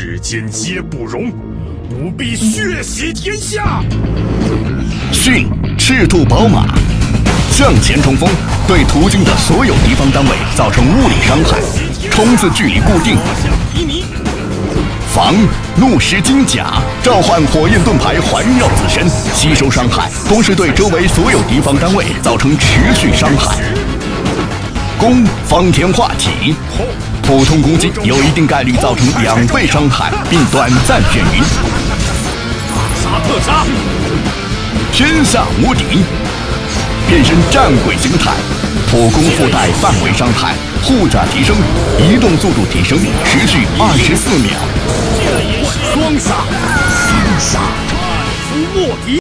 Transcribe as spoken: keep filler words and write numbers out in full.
世间皆不容，不必血洗天下。 迅赤兔宝马，向前冲锋，对途经的所有敌方单位造成物理伤害，冲刺距离固定。防怒石金甲，召唤火焰盾牌环绕自身，吸收伤害，同时对周围所有敌方单位造成持续伤害。攻方天画戟，普通攻击有一定概率造成两倍伤害，并短暂眩晕。 杀特杀， 天下无敌，变身战鬼形态，普攻附带范围伤害，护甲提升，移动速度提升，持续二十四秒。 双杀，三杀，出莫敌。